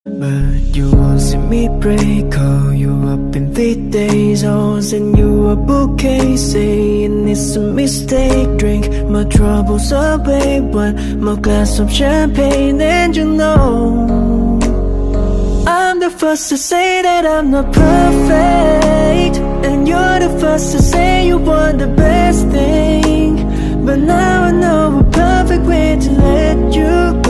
But you won't see me break. Call you up in 3 days. I'll send you a bouquet, saying it's a mistake. Drink my troubles away, one more glass of champagne, and you know I'm the first to say that I'm not perfect, and you're the first to say you want the best thing. But now I know a perfect way to let you go.